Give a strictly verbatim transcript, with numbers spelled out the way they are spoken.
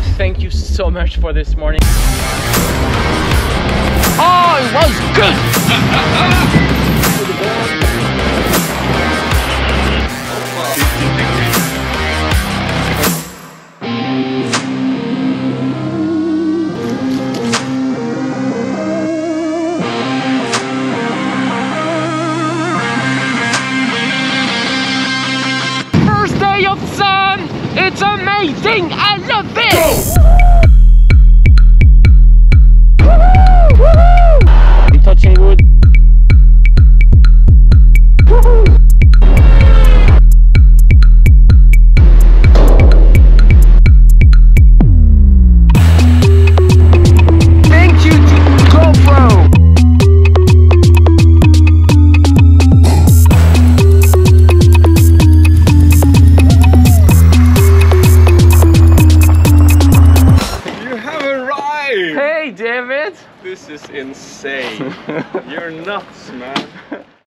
Uh, thank you so much for this morning. Oh, it was good! First day of sun! It's amazing! I love it! Go! I'm touching wood. Thank you to GoPro. You have arrived! Hey, David! This is insane. You're nuts, man.